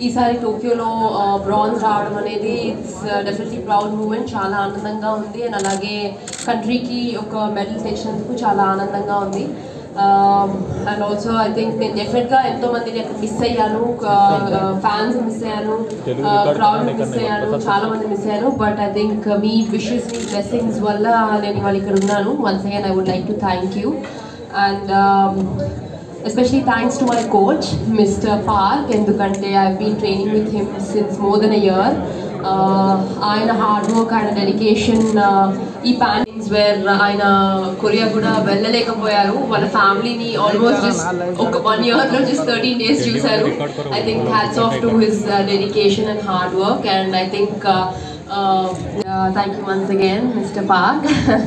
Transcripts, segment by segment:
ఈసారి టోక్యోలో బ్రాంజ్ రావడం అనేది ఇట్స్ డెఫినెట్లీ ప్రౌడ్ మూమెంట్. చాలా ఆనందంగా ఉంది. అండ్ అలాగే కంట్రీకి ఒక మెడల్ తెచ్చినందుకు చాలా ఆనందంగా ఉంది. అండ్ ఆల్సో ఐ థింక్ నేను డెఫినెట్గా ఎంతో మందిని అక్కడ మిస్ అయ్యాను, ఫ్యాన్స్ మిస్ అయ్యాను, క్రౌడ్ మిస్ అయ్యాను, చాలా మంది మిస్ అయ్యాను. బట్ ఐ థింక్ మీ విషెస్, మీ బ్లెస్సింగ్స్ వల్ల నేను ఇవాళ ఇక్కడ ఉన్నాను. Once again I would like to thank you. And especially thanks to my coach, Mr. Park, endukante I have been training with him since more than a year. Aina hard work and dedication ee paintings where aina Korea kuda vellalekapoyaru, wala family ni almost just oka 1 year lo just 13 days chusaru. I think hats off to his dedication and hard work, and I think thank you once again Mr. Park.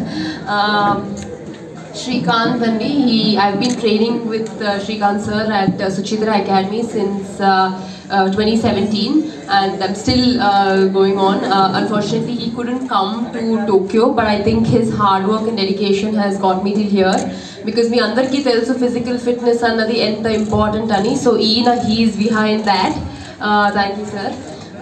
Shrikant and I've been training with Shrikant sir at Suchitra Academy since 2017, and I'm still going on. Unfortunately, he couldn't come to Tokyo, but I think his hard work and dedication has got me till here, because me andarki telusu physical fitness annadi enta important ani. So he is behind that. Thank you, sir.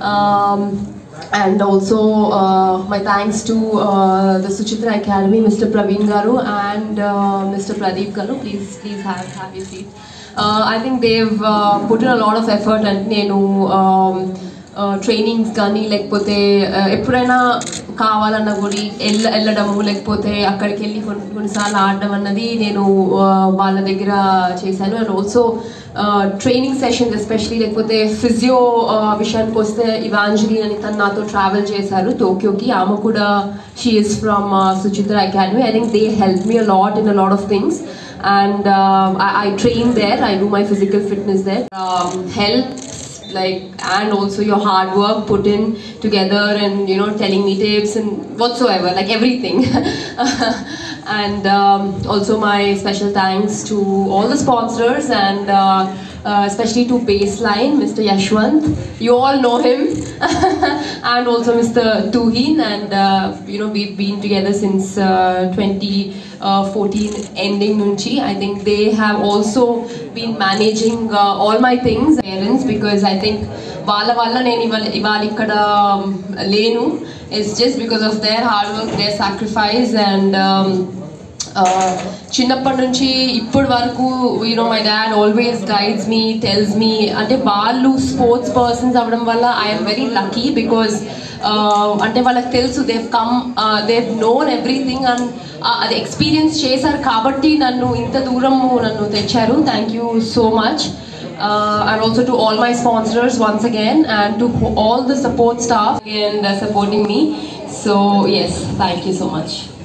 And also my thanks to the Suchitra Academy, Mr. Praveen Garu and Mr. Pradeep Garu. Please have your seat. I think they've put in a lot of effort, and nenu trainings gaani lekapothe eppudaina కావాలన్నా కూడా వెళ్ళడము, లేకపోతే అక్కడికి వెళ్ళి కొన్నిసార్లు ఆడడం అన్నది నేను వాళ్ళ దగ్గర చేశాను. And also training sessions especially, లేకపోతే ఫిజియో విషయానికి వస్తే ఇవాంజలి అని తను నాతో ట్రావెల్ చేశారు టోక్యోకి. ఆమె కూడా she is from Suchitra academy. I think they help me a lot in a lot of things, and I train there. I do my physical fitness there. Help like, and also your hard work put in together, and telling me tips and whatsoever, like everything. And also my special thanks to all the sponsors, and especially to Baseline, Mr. Yashwant, you all know him. And also Mr. Tuhin, and we've been together since 2014 ending nunchi. I think they have also been managing all my things, parents, because I think valla nenu ival ikkada lenu is just because of their hard work, their sacrifice, and చిన్నప్పటి నుంచి ఇప్పటి వరకు my dad always guides me, tells me. అంటే వాళ్ళు sports persons అవ్వడం వల్ల I'm very lucky, because అంటే వాళ్ళకి తెలుసు, దేవ్ నోన్ ఎవ్రీథింగ్, అండ్ అది ఎక్స్పీరియన్స్ చేశారు కాబట్టి నన్ను ఇంత దూరం నన్ను తెచ్చారు. Thank you so much. And also to all my sponsors once again, and to all the support staff and supporting me. So yes, thank you so much.